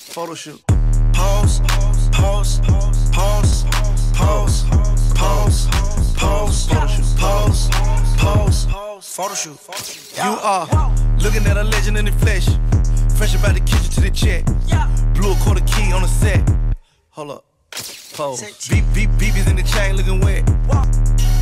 photo shoot. Pause, pause, pause, pause, pause, pause, photo shoot. Pause, pause, photo shoot. You are looking at a legend in the flesh. Fresh about the kitchen to the check. Blew a quarter key on the set. Hold up. Pose. BB's in the chain looking wet.